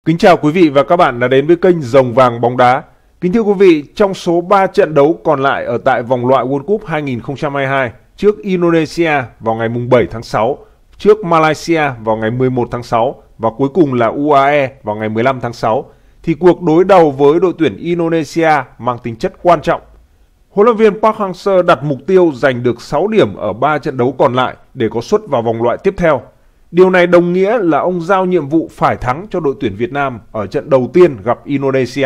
Kính chào quý vị và các bạn đã đến với kênh Rồng Vàng Bóng Đá. Kính thưa quý vị, trong số 3 trận đấu còn lại ở tại vòng loại World Cup 2022 trước Indonesia vào ngày 7 tháng 6, trước Malaysia vào ngày 11 tháng 6 và cuối cùng là UAE vào ngày 15 tháng 6, thì cuộc đối đầu với đội tuyển Indonesia mang tính chất quan trọng. Huấn luyện viên Park Hang-seo đặt mục tiêu giành được 6 điểm ở 3 trận đấu còn lại để có suất vào vòng loại tiếp theo. Điều này đồng nghĩa là ông giao nhiệm vụ phải thắng cho đội tuyển Việt Nam ở trận đầu tiên gặp Indonesia.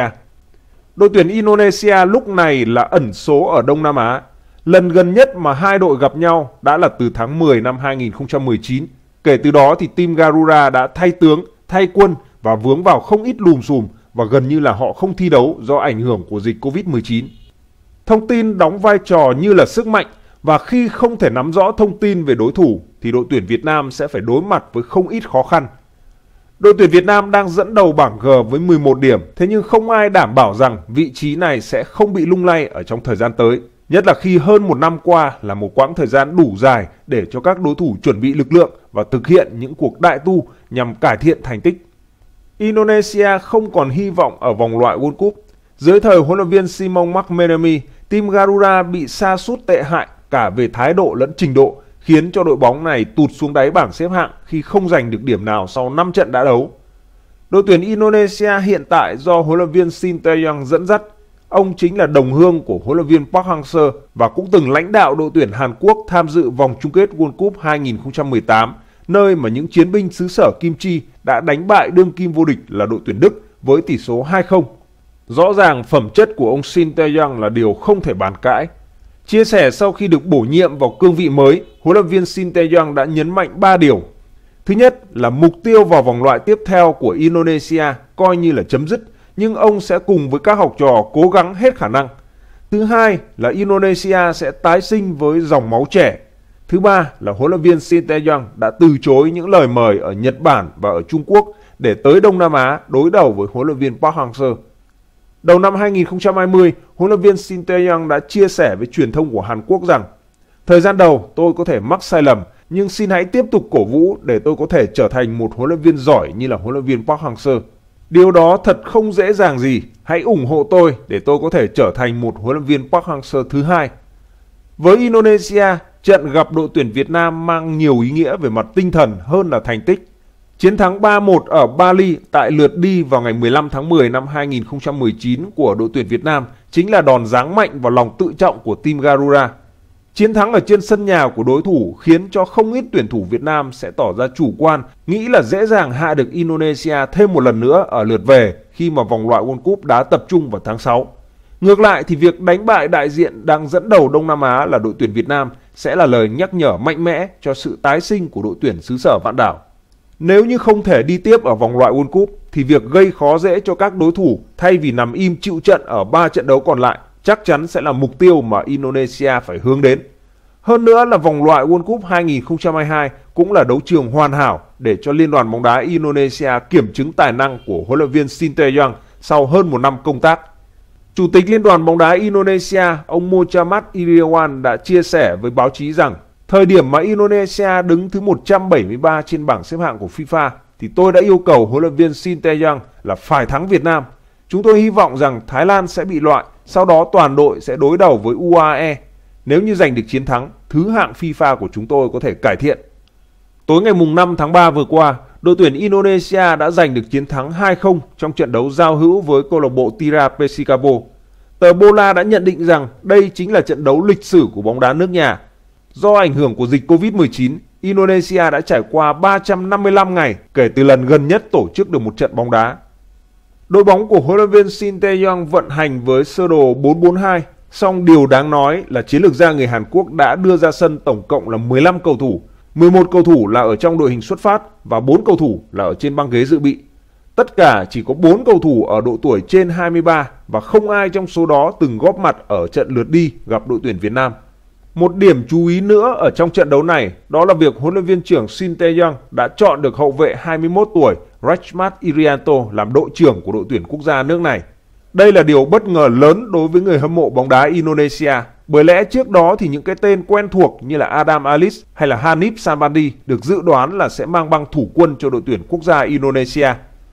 Đội tuyển Indonesia lúc này là ẩn số ở Đông Nam Á. Lần gần nhất mà hai đội gặp nhau đã là từ tháng 10 năm 2019. Kể từ đó thì team Garuda đã thay tướng, thay quân và vướng vào không ít lùm xùm và gần như là họ không thi đấu do ảnh hưởng của dịch Covid-19. Thông tin đóng vai trò như là sức mạnh, và khi không thể nắm rõ thông tin về đối thủ thì đội tuyển Việt Nam sẽ phải đối mặt với không ít khó khăn. Đội tuyển Việt Nam đang dẫn đầu bảng G với 11 điểm, thế nhưng không ai đảm bảo rằng vị trí này sẽ không bị lung lay ở trong thời gian tới. Nhất là khi hơn một năm qua là một quãng thời gian đủ dài để cho các đối thủ chuẩn bị lực lượng và thực hiện những cuộc đại tu nhằm cải thiện thành tích. Indonesia không còn hy vọng ở vòng loại World Cup. Dưới thời huấn luyện viên Simon McManamy, team Garuda bị sa sút tệ hại cả về thái độ lẫn trình độ, khiến cho đội bóng này tụt xuống đáy bảng xếp hạng khi không giành được điểm nào sau 5 trận đã đấu. Đội tuyển Indonesia hiện tại do huấn luyện viên Shin Tae-yong dẫn dắt. Ông chính là đồng hương của huấn luyện viên Park Hang-seo và cũng từng lãnh đạo đội tuyển Hàn Quốc tham dự vòng chung kết World Cup 2018, nơi mà những chiến binh xứ sở Kim Chi đã đánh bại đương kim vô địch là đội tuyển Đức với tỷ số 2-0. Rõ ràng phẩm chất của ông Shin Tae-yong là điều không thể bàn cãi. Chia sẻ sau khi được bổ nhiệm vào cương vị mới, huấn luyện viên Shin Tae-yong đã nhấn mạnh 3 điều. Thứ nhất là mục tiêu vào vòng loại tiếp theo của Indonesia coi như là chấm dứt, nhưng ông sẽ cùng với các học trò cố gắng hết khả năng. Thứ hai là Indonesia sẽ tái sinh với dòng máu trẻ. Thứ ba là huấn luyện viên Shin Tae-yong đã từ chối những lời mời ở Nhật Bản và ở Trung Quốc để tới Đông Nam Á đối đầu với huấn luyện viên Park Hang-seo. Đầu năm 2020, huấn luyện viên Shin Tae-yong đã chia sẻ với truyền thông của Hàn Quốc rằng: thời gian đầu tôi có thể mắc sai lầm, nhưng xin hãy tiếp tục cổ vũ để tôi có thể trở thành một huấn luyện viên giỏi như là huấn luyện viên Park Hang-seo. Điều đó thật không dễ dàng gì, hãy ủng hộ tôi để tôi có thể trở thành một huấn luyện viên Park Hang-seo thứ hai. Với Indonesia, trận gặp đội tuyển Việt Nam mang nhiều ý nghĩa về mặt tinh thần hơn là thành tích. Chiến thắng 3-1 ở Bali tại lượt đi vào ngày 15 tháng 10 năm 2019 của đội tuyển Việt Nam chính là đòn giáng mạnh vào lòng tự trọng của team Garuda. Chiến thắng ở trên sân nhà của đối thủ khiến cho không ít tuyển thủ Việt Nam sẽ tỏ ra chủ quan, nghĩ là dễ dàng hạ được Indonesia thêm một lần nữa ở lượt về khi mà vòng loại World Cup đã tập trung vào tháng 6. Ngược lại thì việc đánh bại đại diện đang dẫn đầu Đông Nam Á là đội tuyển Việt Nam sẽ là lời nhắc nhở mạnh mẽ cho sự tái sinh của đội tuyển xứ sở vạn đảo. Nếu như không thể đi tiếp ở vòng loại World Cup thì việc gây khó dễ cho các đối thủ thay vì nằm im chịu trận ở 3 trận đấu còn lại chắc chắn sẽ là mục tiêu mà Indonesia phải hướng đến. Hơn nữa là vòng loại World Cup 2022 cũng là đấu trường hoàn hảo để cho Liên đoàn bóng đá Indonesia kiểm chứng tài năng của huấn luyện viên Shin Tae-yong sau hơn một năm công tác. Chủ tịch Liên đoàn bóng đá Indonesia, ông Mochammad Iriawan đã chia sẻ với báo chí rằng: thời điểm mà Indonesia đứng thứ 173 trên bảng xếp hạng của FIFA thì tôi đã yêu cầu huấn luyện viên Shin Tae-yong là phải thắng Việt Nam. Chúng tôi hy vọng rằng Thái Lan sẽ bị loại, sau đó toàn đội sẽ đối đầu với UAE. Nếu như giành được chiến thắng, thứ hạng FIFA của chúng tôi có thể cải thiện. Tối ngày 5 tháng 3 vừa qua, đội tuyển Indonesia đã giành được chiến thắng 2-0 trong trận đấu giao hữu với câu lạc bộ Tira Persikabo. Tờ Bola đã nhận định rằng đây chính là trận đấu lịch sử của bóng đá nước nhà. Do ảnh hưởng của dịch Covid-19, Indonesia đã trải qua 355 ngày kể từ lần gần nhất tổ chức được một trận bóng đá. Đội bóng của huấn luyện viên Shin Tae-yong vận hành với sơ đồ 4-4-2, song điều đáng nói là chiến lược gia người Hàn Quốc đã đưa ra sân tổng cộng là 15 cầu thủ, 11 cầu thủ là ở trong đội hình xuất phát và 4 cầu thủ là ở trên băng ghế dự bị. Tất cả chỉ có 4 cầu thủ ở độ tuổi trên 23 và không ai trong số đó từng góp mặt ở trận lượt đi gặp đội tuyển Việt Nam. Một điểm chú ý nữa ở trong trận đấu này đó là việc huấn luyện viên trưởng Shin Tae-yong đã chọn được hậu vệ 21 tuổi Rachmat Irianto làm đội trưởng của đội tuyển quốc gia nước này. Đây là điều bất ngờ lớn đối với người hâm mộ bóng đá Indonesia, bởi lẽ trước đó thì những cái tên quen thuộc như là Adam Alis hay là Hanif Sambandi được dự đoán là sẽ mang băng thủ quân cho đội tuyển quốc gia Indonesia.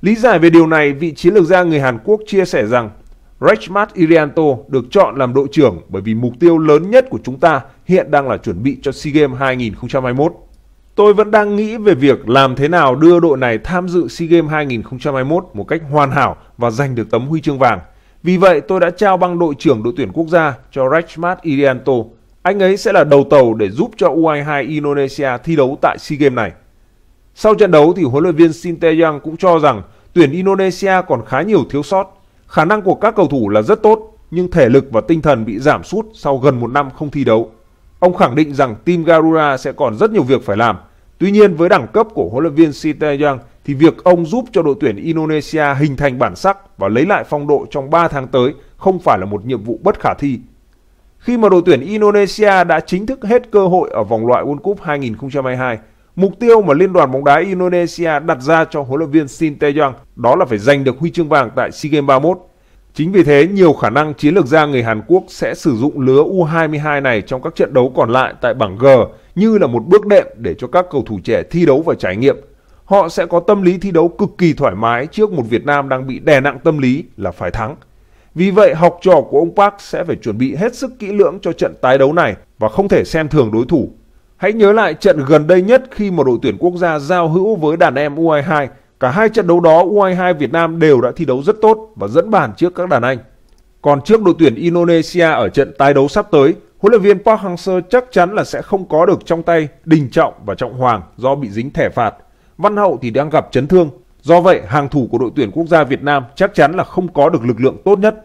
Lý giải về điều này, vị chiến lược gia người Hàn Quốc chia sẻ rằng Rachmat Irianto được chọn làm đội trưởng bởi vì mục tiêu lớn nhất của chúng ta hiện đang là chuẩn bị cho SEA Games 2021. Tôi vẫn đang nghĩ về việc làm thế nào đưa đội này tham dự SEA Games 2021 một cách hoàn hảo và giành được tấm huy chương vàng. Vì vậy, tôi đã trao băng đội trưởng đội tuyển quốc gia cho Rachmat Irianto. Anh ấy sẽ là đầu tàu để giúp cho U22 Indonesia thi đấu tại SEA Games này. Sau trận đấu thì huấn luyện viên Shin Tae-yong cũng cho rằng tuyển Indonesia còn khá nhiều thiếu sót. Khả năng của các cầu thủ là rất tốt, nhưng thể lực và tinh thần bị giảm sút sau gần một năm không thi đấu. Ông khẳng định rằng team Garuda sẽ còn rất nhiều việc phải làm. Tuy nhiên, với đẳng cấp của huấn luyện viên Shin Tae-yong thì việc ông giúp cho đội tuyển Indonesia hình thành bản sắc và lấy lại phong độ trong 3 tháng tới không phải là một nhiệm vụ bất khả thi. Khi mà đội tuyển Indonesia đã chính thức hết cơ hội ở vòng loại World Cup 2022, mục tiêu mà Liên đoàn bóng đá Indonesia đặt ra cho huấn luyện viên Shin Tae-yong đó là phải giành được huy chương vàng tại SEA Games 31. Chính vì thế, nhiều khả năng chiến lược gia người Hàn Quốc sẽ sử dụng lứa U22 này trong các trận đấu còn lại tại bảng G như là một bước đệm để cho các cầu thủ trẻ thi đấu và trải nghiệm. Họ sẽ có tâm lý thi đấu cực kỳ thoải mái trước một Việt Nam đang bị đè nặng tâm lý là phải thắng. Vì vậy, học trò của ông Park sẽ phải chuẩn bị hết sức kỹ lưỡng cho trận tái đấu này và không thể xem thường đối thủ. Hãy nhớ lại trận gần đây nhất khi mà đội tuyển quốc gia giao hữu với đàn em U22. Cả hai trận đấu đó U22 Việt Nam đều đã thi đấu rất tốt và dẫn bàn trước các đàn anh. Còn trước đội tuyển Indonesia ở trận tái đấu sắp tới, huấn luyện viên Park Hang-seo chắc chắn là sẽ không có được trong tay Đình Trọng và Trọng Hoàng do bị dính thẻ phạt. Văn Hậu thì đang gặp chấn thương. Do vậy, hàng thủ của đội tuyển quốc gia Việt Nam chắc chắn là không có được lực lượng tốt nhất.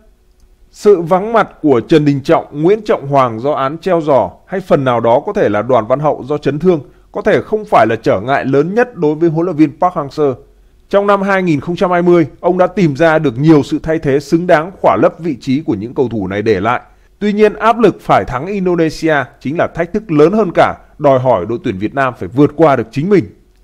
Sự vắng mặt của Trần Đình Trọng, Nguyễn Trọng Hoàng do án treo giò hay phần nào đó có thể là Đoàn Văn Hậu do chấn thương có thể không phải là trở ngại lớn nhất đối với huấn luyện viên Park Hang-seo. Trong năm 2020, ông đã tìm ra được nhiều sự thay thế xứng đáng khỏa lấp vị trí của những cầu thủ này để lại. Tuy nhiên, áp lực phải thắng Indonesia chính là thách thức lớn hơn cả, đòi hỏi đội tuyển Việt Nam phải vượt qua được chính mình.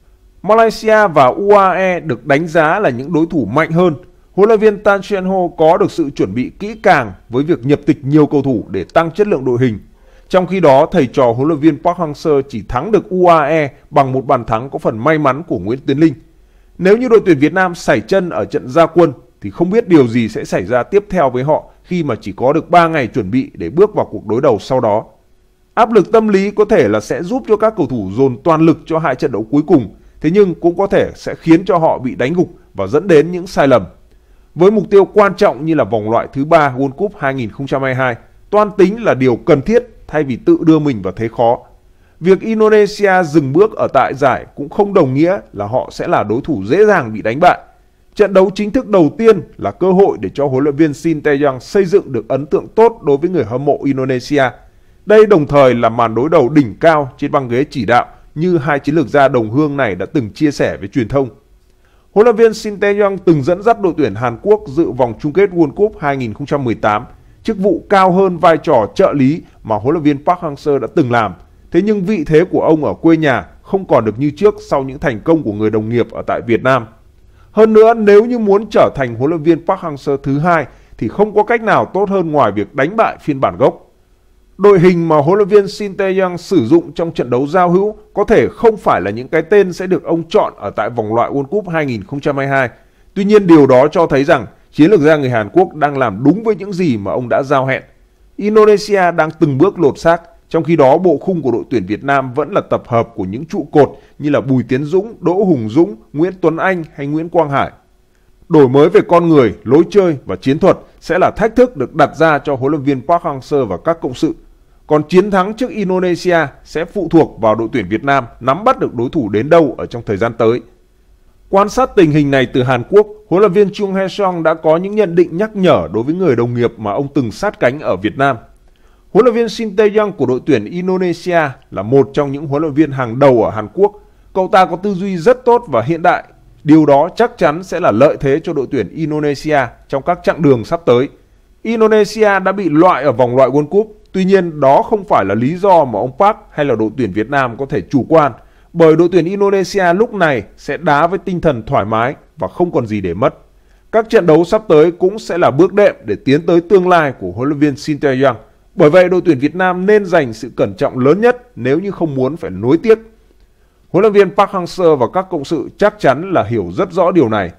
Malaysia và UAE được đánh giá là những đối thủ mạnh hơn. Huấn luyện viên Tan Chien Ho có được sự chuẩn bị kỹ càng với việc nhập tịch nhiều cầu thủ để tăng chất lượng đội hình. Trong khi đó, thầy trò huấn luyện viên Park Hang-seo chỉ thắng được UAE bằng một bàn thắng có phần may mắn của Nguyễn Tiến Linh. Nếu như đội tuyển Việt Nam sẩy chân ở trận ra quân thì không biết điều gì sẽ xảy ra tiếp theo với họ khi mà chỉ có được 3 ngày chuẩn bị để bước vào cuộc đối đầu sau đó. Áp lực tâm lý có thể là sẽ giúp cho các cầu thủ dồn toàn lực cho hai trận đấu cuối cùng, thế nhưng cũng có thể sẽ khiến cho họ bị đánh gục và dẫn đến những sai lầm. Với mục tiêu quan trọng như là vòng loại thứ 3 World Cup 2022, toan tính là điều cần thiết thay vì tự đưa mình vào thế khó. Việc Indonesia dừng bước ở tại giải cũng không đồng nghĩa là họ sẽ là đối thủ dễ dàng bị đánh bại. Trận đấu chính thức đầu tiên là cơ hội để cho huấn luyện viên Shin Tae-yong xây dựng được ấn tượng tốt đối với người hâm mộ Indonesia. Đây đồng thời là màn đối đầu đỉnh cao trên băng ghế chỉ đạo như hai chiến lược gia đồng hương này đã từng chia sẻ với truyền thông. Huấn luyện viên Shin Tae-yong từng dẫn dắt đội tuyển Hàn Quốc dự vòng chung kết World Cup 2018, chức vụ cao hơn vai trò trợ lý mà huấn luyện viên Park Hang-seo đã từng làm. Thế nhưng vị thế của ông ở quê nhà không còn được như trước sau những thành công của người đồng nghiệp ở tại Việt Nam. Hơn nữa, nếu như muốn trở thành huấn luyện viên Park Hang-seo thứ hai thì không có cách nào tốt hơn ngoài việc đánh bại phiên bản gốc. Đội hình mà huấn luyện viên Shin Tae-yong sử dụng trong trận đấu giao hữu có thể không phải là những cái tên sẽ được ông chọn ở tại vòng loại World Cup 2022. Tuy nhiên, điều đó cho thấy rằng chiến lược gia người Hàn Quốc đang làm đúng với những gì mà ông đã giao hẹn. Indonesia đang từng bước lột xác, trong khi đó bộ khung của đội tuyển Việt Nam vẫn là tập hợp của những trụ cột như là Bùi Tiến Dũng, Đỗ Hùng Dũng, Nguyễn Tuấn Anh hay Nguyễn Quang Hải. Đổi mới về con người, lối chơi và chiến thuật sẽ là thách thức được đặt ra cho huấn luyện viên Park Hang-seo và các cộng sự. Còn chiến thắng trước Indonesia sẽ phụ thuộc vào đội tuyển Việt Nam nắm bắt được đối thủ đến đâu ở trong thời gian tới. Quan sát tình hình này từ Hàn Quốc, huấn luyện viên Chung Hae-sung đã có những nhận định nhắc nhở đối với người đồng nghiệp mà ông từng sát cánh ở Việt Nam. Huấn luyện viên Shin Tae-yong của đội tuyển Indonesia là một trong những huấn luyện viên hàng đầu ở Hàn Quốc. Cậu ta có tư duy rất tốt và hiện đại. Điều đó chắc chắn sẽ là lợi thế cho đội tuyển Indonesia trong các chặng đường sắp tới. Indonesia đã bị loại ở vòng loại World Cup. Tuy nhiên, đó không phải là lý do mà ông Park hay là đội tuyển Việt Nam có thể chủ quan. Bởi đội tuyển Indonesia lúc này sẽ đá với tinh thần thoải mái và không còn gì để mất. Các trận đấu sắp tới cũng sẽ là bước đệm để tiến tới tương lai của huấn luyện viên Shin Tae-yong. Bởi vậy, đội tuyển Việt Nam nên dành sự cẩn trọng lớn nhất nếu như không muốn phải nối tiếc. Huấn luyện viên Park Hang-seo và các cộng sự chắc chắn là hiểu rất rõ điều này.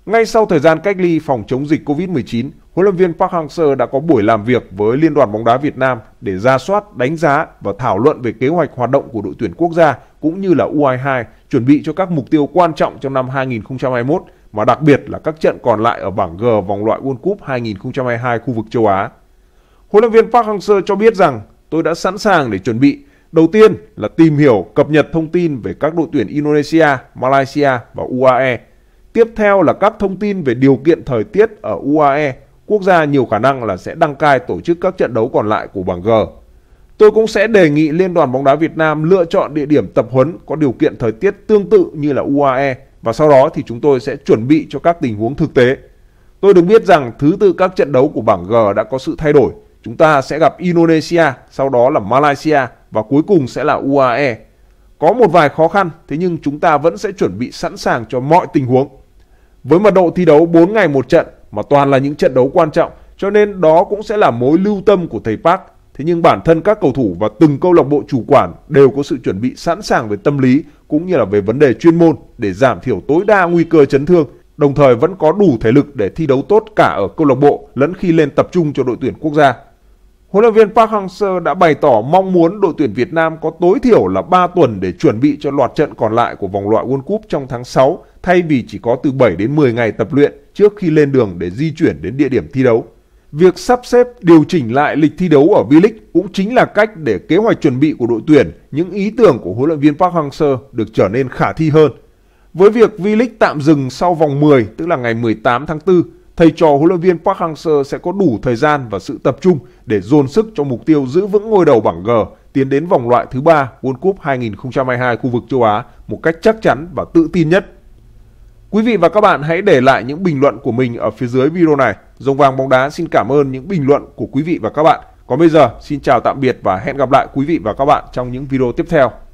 Ngay sau thời gian cách ly phòng chống dịch Covid-19, huấn luyện viên Park Hang-seo đã có buổi làm việc với Liên đoàn bóng đá Việt Nam để rà soát, đánh giá và thảo luận về kế hoạch hoạt động của đội tuyển quốc gia cũng như là U22 chuẩn bị cho các mục tiêu quan trọng trong năm 2021, mà đặc biệt là các trận còn lại ở bảng G vòng loại World Cup 2022 khu vực châu Á. Huấn luyện viên Park Hang-seo cho biết rằng tôi đã sẵn sàng để chuẩn bị. Đầu tiên là tìm hiểu, cập nhật thông tin về các đội tuyển Indonesia, Malaysia và UAE. Tiếp theo là các thông tin về điều kiện thời tiết ở UAE, quốc gia nhiều khả năng là sẽ đăng cai tổ chức các trận đấu còn lại của bảng G. Tôi cũng sẽ đề nghị Liên đoàn bóng đá Việt Nam lựa chọn địa điểm tập huấn có điều kiện thời tiết tương tự như là UAE và sau đó thì chúng tôi sẽ chuẩn bị cho các tình huống thực tế. Tôi được biết rằng thứ tự các trận đấu của bảng G đã có sự thay đổi. Chúng ta sẽ gặp Indonesia, sau đó là Malaysia và cuối cùng sẽ là UAE. Có một vài khó khăn, thế nhưng chúng ta vẫn sẽ chuẩn bị sẵn sàng cho mọi tình huống. Với mật độ thi đấu 4 ngày một trận mà toàn là những trận đấu quan trọng, cho nên đó cũng sẽ là mối lưu tâm của thầy Park. Thế nhưng bản thân các cầu thủ và từng câu lạc bộ chủ quản đều có sự chuẩn bị sẵn sàng về tâm lý cũng như là về vấn đề chuyên môn để giảm thiểu tối đa nguy cơ chấn thương, đồng thời vẫn có đủ thể lực để thi đấu tốt cả ở câu lạc bộ lẫn khi lên tập trung cho đội tuyển quốc gia. Huấn luyện viên Park Hang-seo đã bày tỏ mong muốn đội tuyển Việt Nam có tối thiểu là 3 tuần để chuẩn bị cho loạt trận còn lại của vòng loại World Cup trong tháng 6, thay vì chỉ có từ 7 đến 10 ngày tập luyện trước khi lên đường để di chuyển đến địa điểm thi đấu. Việc sắp xếp điều chỉnh lại lịch thi đấu ở V-League cũng chính là cách để kế hoạch chuẩn bị của đội tuyển, những ý tưởng của huấn luyện viên Park Hang-seo được trở nên khả thi hơn. Với việc V-League tạm dừng sau vòng 10, tức là ngày 18 tháng 4, thầy trò huấn luyện viên Park Hang-seo sẽ có đủ thời gian và sự tập trung để dồn sức cho mục tiêu giữ vững ngôi đầu bảng G, tiến đến vòng loại thứ 3 World Cup 2022 khu vực châu Á một cách chắc chắn và tự tin nhất. Quý vị và các bạn hãy để lại những bình luận của mình ở phía dưới video này. Rồng Vàng Bóng Đá xin cảm ơn những bình luận của quý vị và các bạn. Còn bây giờ, xin chào tạm biệt và hẹn gặp lại quý vị và các bạn trong những video tiếp theo.